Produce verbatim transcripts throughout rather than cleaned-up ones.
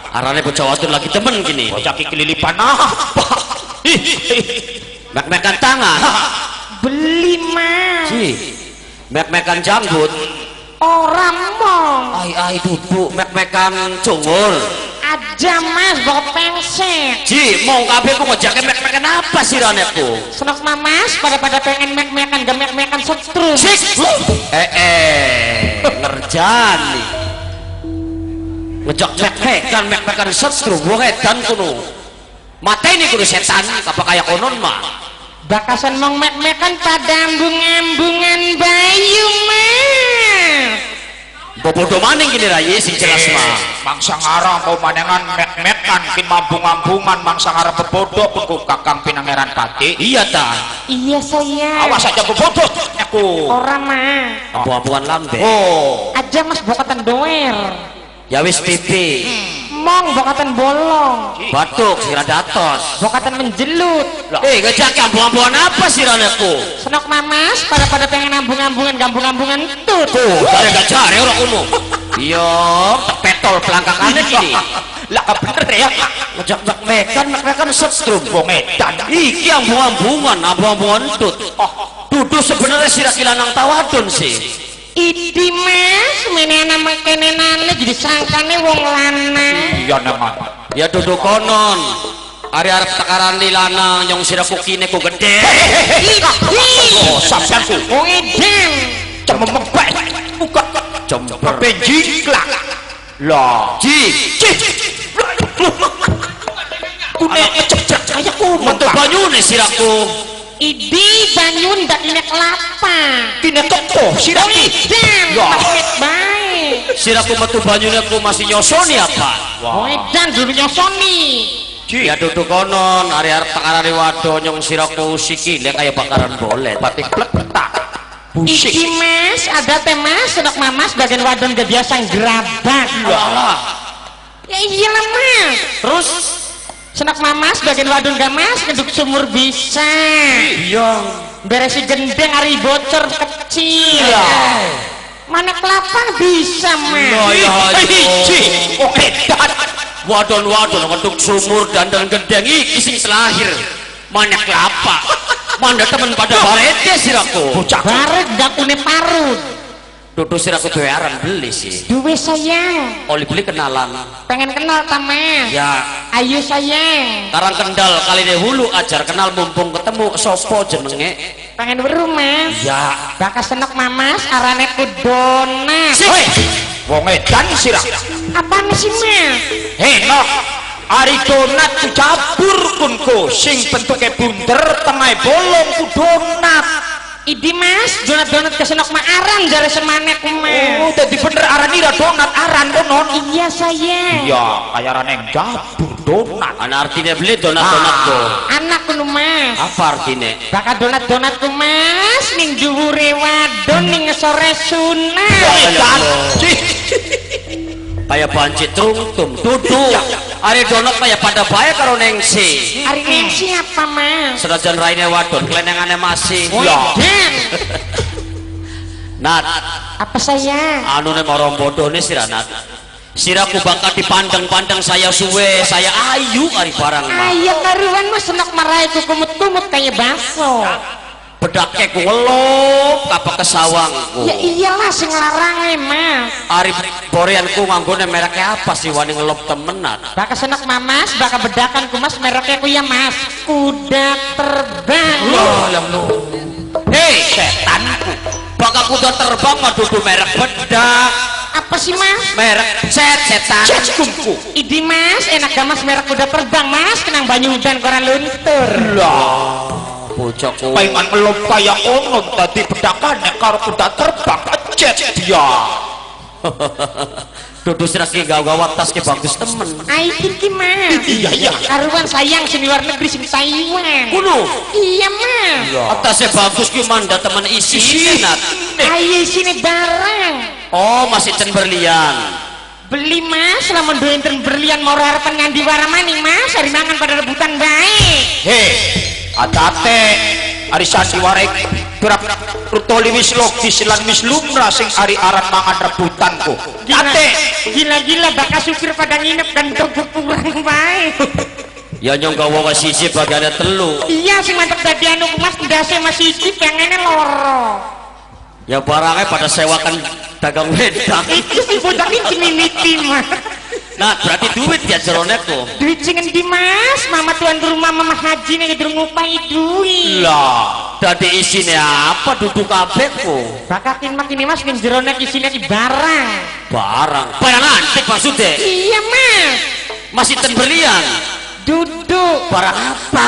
Arane bocah wadon lagi temen gini. Bocah iki kelilipan apa? Mek-mekan tangan. Beli mas. Ji. Mek-mekan janggut. Orang mong. Ai ai duduk mek-mekan cungul. Aja mas bawa pengset. Ji, mau kabeh ku ngejake mek-mekan apa sih raneku? Senok mamas pada pada pengen mek-mekan gak mek-mekan setrum. Sik. Eh eh ngerjani. Ngejak mek-mekan mek-mekan setrum wong edan kuno. Mateni kudu setan apa kaya konon mah. Bakasan mong mek-mekan pada ambung-ambungan bayu mas. Bobodo maning gini rayi sing jelas mah. Mangsa ngarang mau manengan mek-mekan kin mambung-ambungan mangsa ngarang bebodo pun kakang pinangeran pati. Iya ta. Iya saya. Awas aja bebodo aku. Orang mah. Ambu-ambuan lambe. Oh. Aja mas bokatan doer. Ya wis pipi. Mong bokatan bolong. Batuk sira datos. Bokatan menjelut. Eh ngejak ambu-ambuan apa sih raneku? Senok mamas pada pada pengen ambung-ambungan gambung-ambungan tut. Tuh, dari gajare ora kuno. Iya, petol pelangkakannya gini. Lah bener ya. Ngejak mek-mekan mek-mekan setrum Wong edan. iki ambung-ambungan ambung-ambungan tut. Dudu sebenarnya sira kilanang tawadon sih. Idi mas menena makenenane jadi sangkane wong lanang. Iya neman. Ya dudu konon. Ari arep tekaran li lanang nyong sira kukine ku gede. Oh, sampean ku. Wong edan. Cememek bae. Buka Jember. benjingklak. Lah, Ji, kune ngecek kayak ku metu banyune siraku. Idi banyun dak inek kelapa. Kine teko siraki. Dan Ya. paket baik. Siraku metu banyune aku masih nyosoni apa? Wong edan dulu nyosoni. Ya dudu konon ari arep tekaran wado nyong siraku sikile kaya bakaran bolet. Batik pletak. Busik. Iki mas ada teh mas senok mamas bagian wadon gak biasa gerabak. Alah. Ya iyalah mas. Terus Senok mamas bagian wadon gak mas ngeduk sumur bisa. iya Beresi gendeng hari bocor kecil. Mana kelapa bisa mas. Lah ya Hiji. Oke, dan wadon-wadon ngeduk sumur dandan gendeng iki sing selahir. Mana kelapa? Mana temen pada barete siraku. bocah Barek gak kune parut. Dudu siraku duwe aran beli sih. Duwe sayang. Oli beli kenalan. Pengen kenal ta mas. Ya, Ayo sayang. Karang Kendal kali dahulu ajar kenal mumpung ketemu sopo jenenge. Pengen weru mas. Ya, Bakas senok mamas arane kudonat. Hei, wong edan sirak. Apa sih mas? Henok. Ari donat ku cabur kunku sing bentuke bunder tengah bolong ku donat. Idi mas, donat-donat kesenok mah aran jare semanek mas. Oh, dadi bener aran ira donat aran konon. Iya sayang. Iya, kaya raneng cabur donat. ana artinya beli donat-donat tuh. Anak kuno mas. Apa artinya? Bakal donat-donat ku mas ning dhuwure wadon ning sore sunat. Edan. Kayak banci trungtum duduk. Ari donat kayak pada bae karo nengsi. Hari ini siapa mas? Senajan raine wadon kelenengane masih. Ya. Dan Nat, apa sayang? anu ne marang bodone sira Nat. Siraku bakal dipandang-pandang saya suwe, saya ayu ari barang mah. Ayo karuan mas senok marai ku kumut-kumut kayak baso. Bedake ku ngelup apa kesawangku. Ya iyalah sing larang mas. Ari boreanku nganggone mereknya apa sih wani ngelup temenan. Bakal senok mamas, bakal bedakan ku mas mereknya ku ya mas. Kuda terbang. Loh, yang lu. Hei, setanku. Bakal kuda terbang mah dudu merek bedak. Apa sih mas? Merek set setan. Ceckumku. Idi mas, enak gak mas merek kuda terbang mas, kenang banyu hujan koran luntur. Lah. Bocahku. Pengen ngelup kaya ono tadi bedakane karo kuda terbang cet dia. Dudu siraki gawa-gawa tas ke bagus temen. Ai iki mas. Iya iya. Karuan sayang sing luar negeri sing Taiwan. Kuno. Iya mas. Atasnya bagus ki manda temen isi Nat. Ayo sini barang. Oh, masih cen berlian. Beli mas, lamun duwe enten berlian mau harapan ngandi waramaning mas, hari mangan pada rebutan baik. Hei, atate ari sandiwarek berapa rutoli wis logis lan wis lumrah sing ari aran mangan rebutanku. Gila, gila-gila bakal supir pada nginep dan tunggu kurang baik. Ya nyong gawa ke sisi bagiannya telu. Iya sing mantep dadi anu Mas ndase Mas siji pengennya loro. Ya barangnya pada sewakan dagang wedang. Iki si bocah iki mimiti Mas. Nah berarti duit ya jerone ku. Duit sing endi Mas? Mama tuan rumah Mama Haji nek durung ngupahi duit. Lah, dadi isine apa duduk kabeh ku? Bakakin makin Mas ning jerone isine iki barang. Barang. Barang antik maksudnya? Iya Mas. Masih ten berlian. Duduk. Barang apa?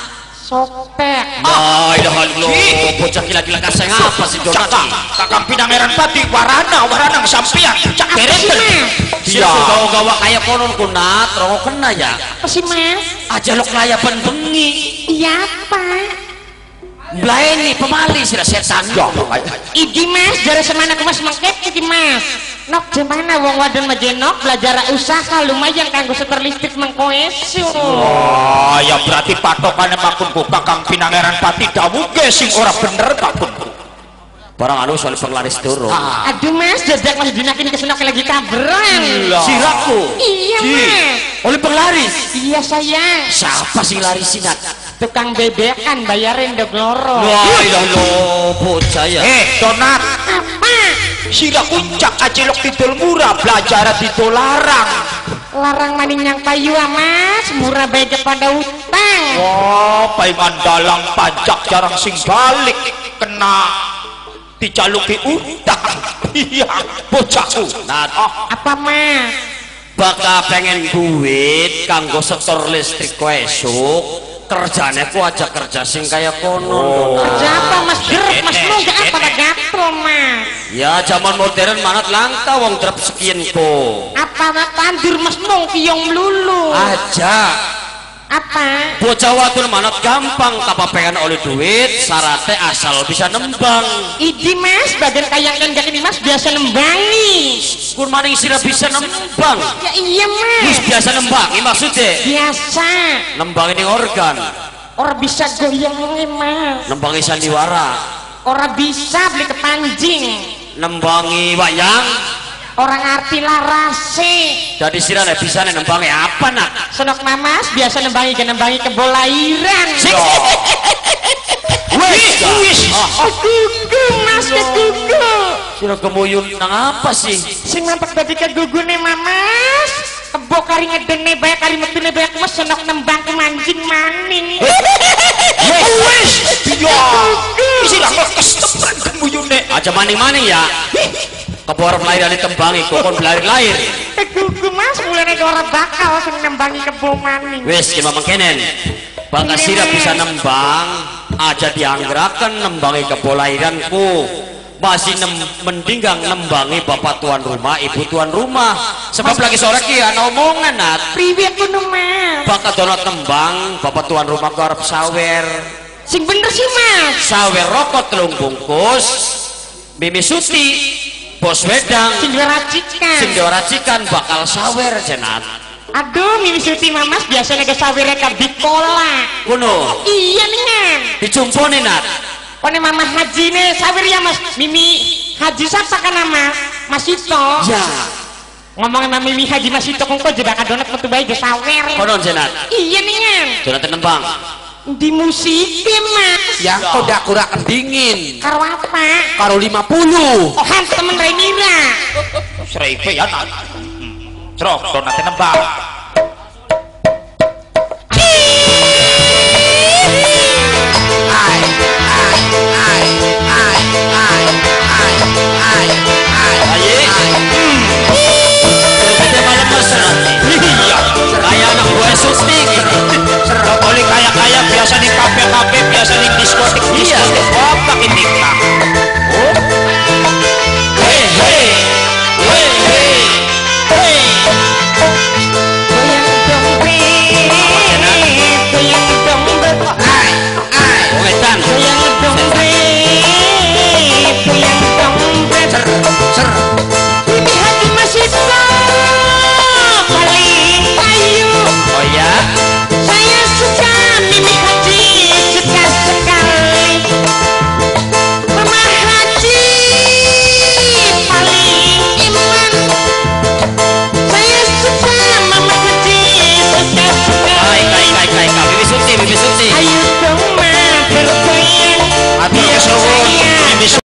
Sopek. La ilaha illallah, bocah gila-gila kaseng apa sih Donati? Kakang Pinangeran Pati warana warana sampean cak beres. Dia gawa-gawa kaya konon kunat, rongo kena ya. Apa sih Mas? Aja lo kelayapan bengi. Iya Pak. Blaini pemali sira setan. Iki Mas, jare semana aku Mas mengket iki Mas. Nok jemana wong wadon majenok belajar usaha lumayan kanggo setor listrik mengkoesu. Oh, ya berarti patokane makunku Kakang Pinangeran Pati dawuhe sing ora bener kakunku. Barang anu soal penglaris turun. Ah. Aduh Mas, dadak Mas dinakin kesenok lagi kaberan. Siraku. Iya Mas. Oleh penglaris. Iya saya. Siapa sing larisinat? Tukang bebekan bayarin dog loro. Wah, ilah lo bocah ya. Eh, Donat. Apa? Sira kuncak ajelok didol murah, belajar didol larang. Larang maning yang payu ah Mas, murah bae pada utang. Wah, paingan dalang pajak jarang sing balik kena dicaluki utang. Iya, bocahku. Nah, Apa Mas? bakal pengen duit kanggo setor listrik kowe esuk. Kerjane ku aja kerja sing kaya kono. Kerja apa Mas? Gerep Mas lu gak apa gatel Mas. Ya zaman modern manat langka wong drep sekian ku. Apa tandur Mas nong kiyong melulu. Aja. Apa? Bocah wadon manat gampang kapa pengen oleh duit syaratnya asal bisa nembang. Idi Mas, bagian kayak enggak ini Mas biasa nembangi. Kur maning sira bisa nembang. Ya iya Wis Mas. biasa nembangi maksudnya. Biasa. Nembang ini organ. Orang bisa goyang Mas. Nembangi sandiwara. Orang bisa beli kepanjing. Nembangi wayang. Orang arti larase. Jadi sira nek bisa nek nembangi apa nak? Senok Mamas biasa nembangi ke nembangi kebolairan. Wis, wis. Kegugu Mas, kegugu. Sira kemuyun nang apa sih? Sing nampak tadi kegugu nih Mamas. Kebo kari ngedene bae kari metune bae Mas senok nembang ke mancing maning. Wis, iya. Sira ngekes temen kemuyune. Aja maning-maning ya. Kebor lahir dari tembangi, kokon lahir-lahir. Kegugu Mas, mulai nek ora bakal sing nembangi kebo maning. Wis, ki mamang kenen. Bangka sira bisa nembang, aja dianggrakan nembangi kebolahiranku. Masih nem mendinggang nembangi bapak tuan rumah, ibu tuan rumah. Sebab Mas, lagi sore ki ana omongan nat. Priwe kudu Mas? Bangka donat nembang, bapak tuan rumah ku arep sawer. Sing bener sih Mas. Sawer rokok telung bungkus. Mimi Suti bos wedang Sing diracikan. sing diracikan bakal sawer jenat. Aduh, Mimi Suti Mamas biasanya ke sawire ka bikola. Kuno Iya nih. dicumponi nat. Kone Mama Haji nih sawir ya Mas. Mimi Haji siapa kan Mas? Mas Ito. Ya Ngomongin sama Mimi Haji Mas Ito kok jebak donat metu bae ge sawer. konon jenat. Iya nih. Donat nembang. Di musik Mas. Yang kodak kurang dingin. Karo apa? Karo lima puluh. Oh, han temen Renira. Sreipe ya nak. Trok donat nembang.